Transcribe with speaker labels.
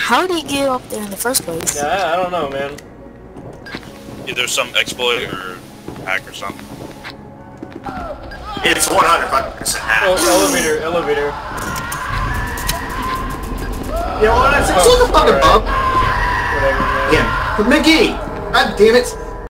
Speaker 1: How did he get up there in the first place?
Speaker 2: Yeah, I don't know, man.
Speaker 3: Either some exploit or hack or something.
Speaker 4: It's 100% hack.
Speaker 2: Oh, elevator.
Speaker 4: You know what? I said, shut the fucking bug.
Speaker 2: Whatever, man.
Speaker 4: Yeah, but Mickey! God damn it!